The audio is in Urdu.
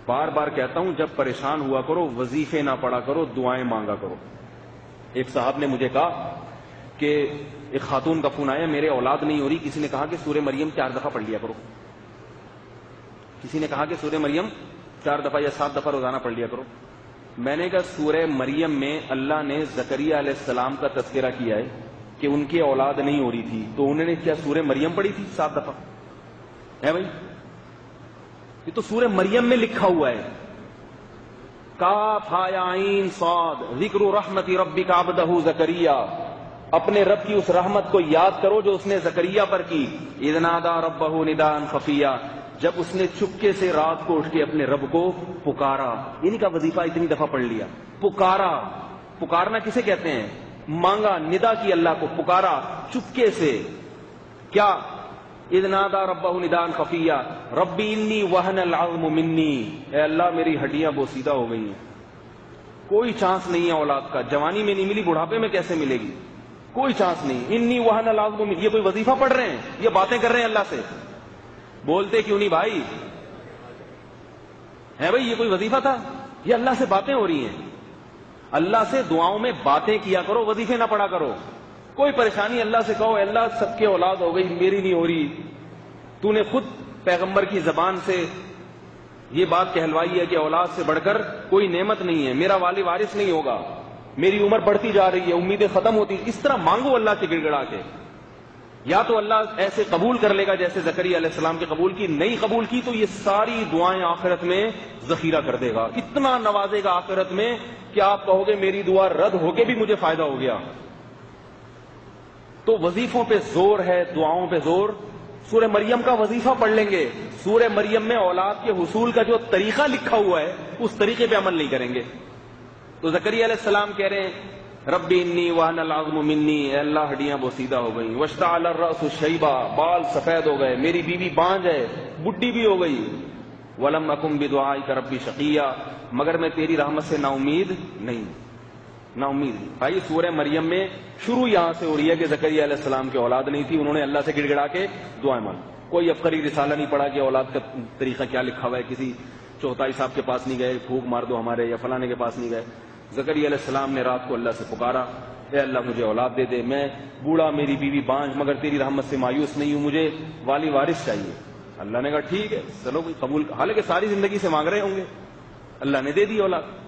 بار بار کہتا ہوں جب پریشان ہوا کرو وظیفے نہ پڑھا کرو، دعائیں مانگا کرو۔ ایک صاحب نے مجھے کہا کہ ایک خاتون کا فون آیا، میرے اولاد نہیں ہو رہی، کسی نے کہا کہ سورہ مریم 4 دفعہ پڑھ لیا کرو، کسی نے کہا کہ سورہ مریم 4 دفعہ یا 7 دفعہ روزانہ پڑھ لیا کرو۔ میں نے کہا سورہ مریم میں اللہ نے زکریا علیہ السلام کا تذکرہ کیا ہے کہ ان کی اولاد نہیں ہو رہی تھی، تو انہوں نے کیا سورہ مریم پڑھی تھی 7 دفعہ؟ ہے بھائی، یہ تو سورہ مریم میں لکھا ہوا ہے، کاف ہا یا عین صاد ذکر رحمت ربک عبدہ زکریا، اپنے رب کی اس رحمت کو یاد کرو جو اس نے زکریا پر کی۔ اذ نادى ربہ نداء خفیا، جب اس نے چپکے سے رات کو اٹھ کے اپنے رب کو پکارا، انہی کا وظیفہ اتنی دفعہ پڑھ لیا۔ پکارا، پکارنا کسے کہتے ہیں؟ مانگا، ندا کی، اللہ کو پکارا چپکے سے، کیا؟ اذ نادى ربہ نداء خفیا ربی انی وہن العظم منی، اے اللہ میری ہڈیاں بوسیدہ ہو گئی ہیں، کوئی چانس نہیں ہے اولاد کا، جوانی میں نہیں ملی بڑھاپے میں کیسے ملے گی؟ کوئی چانس نہیں۔ انی وہن العظم منی، یہ کوئی وظیفہ پڑھ رہے ہیں؟ یہ باتیں کر رہے ہیں اللہ سے؟ بولتے کیوں نہیں بھائی؟ ہے بھائی، یہ کوئی وظیفہ تھا؟ یہ اللہ سے باتیں ہو رہی ہیں۔ اللہ سے دعاؤں میں باتیں کیا کرو، وظیفے نہ پڑھا کرو۔ کوئی پریشانی اللہ سے کہو، اللہ سب کے اولاد ہو گئی، میری نہیں ہو رہی، تو نے خود پیغمبر کی زبان سے یہ بات کہلوائی ہے کہ اولاد سے بڑھ کر کوئی نعمت نہیں ہے، میرا والی وارث نہیں ہوگا، میری عمر بڑھتی جا رہی ہے، امیدیں ختم ہوتی، اس طرح مانگو اللہ سے گڑ گڑا کے۔ یا تو اللہ ایسے قبول کر لے گا جیسے زکریا علیہ السلام کی قبول کی، نہیں قبول کی تو یہ ساری دعائیں آخرت میں ذخیرہ کر دے گا، اتنا نوازے گا آخرت میں کہ آپ کہو گے میری دعا رد ہو کے بھی مجھے فائدہ ہو گیا۔ تو وظیفوں پہ زور ہے، دعاؤں پہ زور۔ سورہ مریم کا وظیفہ پڑھ لیں گے، سورہ مریم میں اولاد کے حصول کا جو طریقہ لکھا ہوا ہے اس طریقے پہ عمل نہیں کریں گے۔ تو زکریا علیہ السلام کہہ رہے ہیں ربی انی وہن العظم منی، اے اللہ ہڈیاں بوسیدہ ہو گئیں، واشتعل الرأس شیبا، بال سفید ہو گئے، میری بیوی بانجھ ہے، بڈھی بھی ہو گئی، ولم اکن بدعائک ربی شقیا، مگر میں تیری رحمت سے نا امید نہیں، نا امید۔ بھائی سورہ مریم میں شروع یہاں سے ہو رہی ہے کہ زکریا علیہ السلام کی اولاد نہیں تھی، انہوں نے اللہ سے گڑ گڑا کے دعائیں مانگی۔ کوئی افقری رسالہ نہیں پڑھا کہ اولاد کا طریقہ کیا لکھا ہوا ہے، کسی چوتھائی صاحب کے پاس نہیں گئے پھونک مار دو ہمارے، یا فلانے کے پاس نہیں گئے۔ زکریا علیہ السلام نے رات کو اللہ سے پکارا، اے اللہ مجھے اولاد دے دے، میں بوڑھا، میری بیوی بانجھ، مگر تیری رحمت سے مایوس نہیں ہوں، مجھے والی وارث چاہیے۔ اللہ نے کہا ٹھیک ہے چلو قبول، حالانکہ ساری زندگی سے مانگ رہے ہوں گے، اللہ نے دے دی اولاد۔